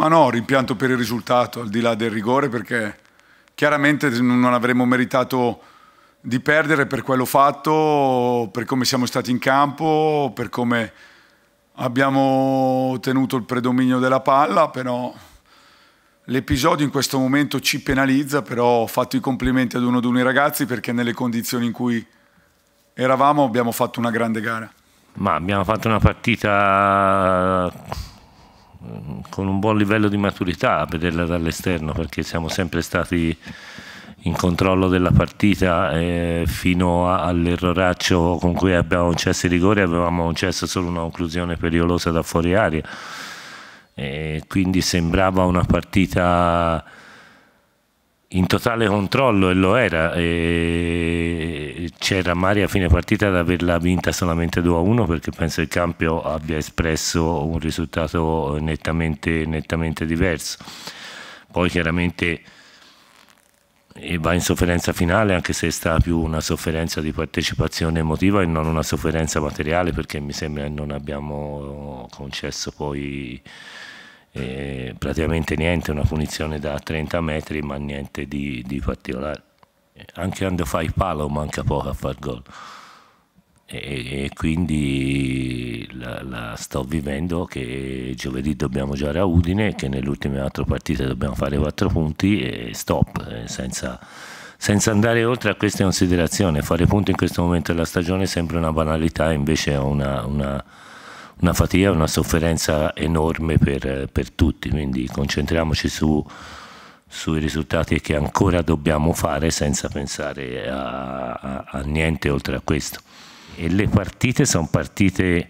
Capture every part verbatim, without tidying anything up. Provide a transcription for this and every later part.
Ma no, rimpianto per il risultato, al di là del rigore, perché chiaramente non avremmo meritato di perdere per quello fatto, per come siamo stati in campo, per come abbiamo tenuto il predominio della palla, però l'episodio in questo momento ci penalizza, però ho fatto i complimenti ad uno di uno ragazzi perché nelle condizioni in cui eravamo abbiamo fatto una grande gara. Ma abbiamo fatto una partita con un buon livello di maturità a vederla dall'esterno, perché siamo sempre stati in controllo della partita eh, fino all'erroraccio con cui abbiamo concesso i rigori. Avevamo concesso solo una conclusione pericolosa da fuori area, e quindi sembrava una partita in totale controllo, e lo era. C'era Mari a fine partita ad averla vinta solamente due a uno, perché penso il campo abbia espresso un risultato nettamente, nettamente diverso. Poi chiaramente va in sofferenza finale, anche se è stata più una sofferenza di partecipazione emotiva e non una sofferenza materiale, perché mi sembra che non abbiamo concesso poi Eh, praticamente niente, una punizione da trenta metri, ma niente di, di particolare. Anche quando fai palo manca poco a far gol, e, e quindi la, la sto vivendo che giovedì dobbiamo giocare a Udine, che nelle ultime quattro partite dobbiamo fare quattro punti e stop, eh, senza, senza andare oltre a queste considerazioni. Fare punti in questo momento della stagione sembra una banalità, invece è una, una una fatica, una sofferenza enorme per, per tutti, quindi concentriamoci su, sui risultati che ancora dobbiamo fare senza pensare a, a, a niente oltre a questo. E le partite sono partite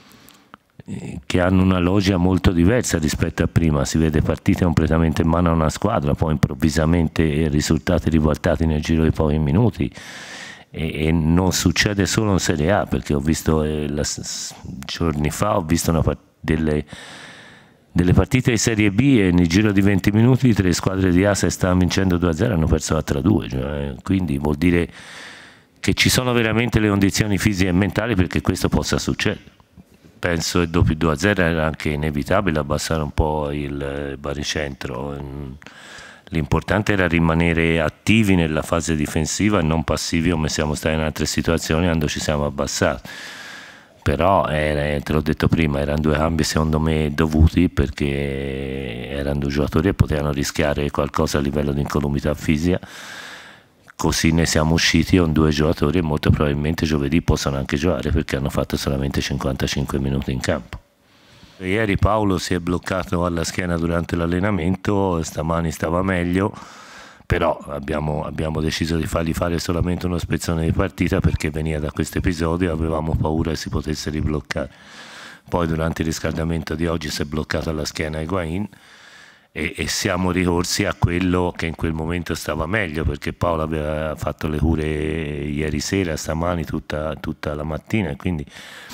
che hanno una logica molto diversa rispetto a prima. Si vede partite completamente in mano a una squadra, poi improvvisamente risultati ribaltati nel giro di pochi minuti. E, e non succede solo in Serie A, perché ho visto eh, la, giorni fa ho visto una, delle, delle partite di Serie B e nel giro di venti minuti tre squadre di A, se stavano vincendo due a zero, hanno perso quattro a due, cioè, quindi vuol dire che ci sono veramente le condizioni fisiche e mentali perché questo possa succedere. Penso che dopo il due a zero era anche inevitabile abbassare un po' il baricentro. L'importante era rimanere attivi nella fase difensiva e non passivi come siamo stati in altre situazioni quando ci siamo abbassati. Però, era, te l'ho detto prima, erano due cambi secondo me dovuti, perché erano due giocatori che potevano rischiare qualcosa a livello di incolumità fisica. Così ne siamo usciti con due giocatori e molto probabilmente giovedì possono anche giocare, perché hanno fatto solamente cinquantacinque minuti in campo. Ieri Paolo si è bloccato alla schiena durante l'allenamento, stamani stava meglio, però abbiamo, abbiamo deciso di fargli fare solamente uno spezzone di partita perché veniva da questo episodio e avevamo paura che si potesse ribloccare. Poi durante il riscaldamento di oggi si è bloccato alla schiena Higuaín e, e siamo ricorsi a quello che in quel momento stava meglio, perché Paolo aveva fatto le cure ieri sera, stamani, tutta, tutta la mattina, e quindi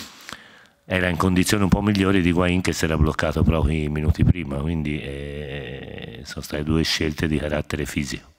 era in condizioni un po' migliori di Higuaín, che si era bloccato proprio minuti prima, quindi eh, sono state due scelte di carattere fisico.